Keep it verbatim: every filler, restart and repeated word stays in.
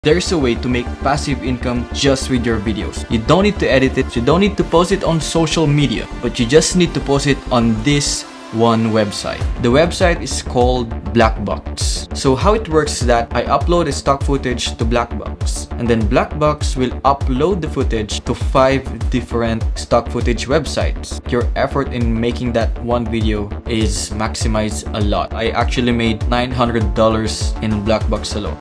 There's a way to make passive income just with your videos. You don't need to edit it, you don't need to post it on social media, but you just need to post it on this one website. The website is called Blackbox. So how it works is that I upload a stock footage to Blackbox, and then Blackbox will upload the footage to five different stock footage websites. Your effort in making that one video is maximized a lot. I actually made nine hundred dollars in Blackbox alone.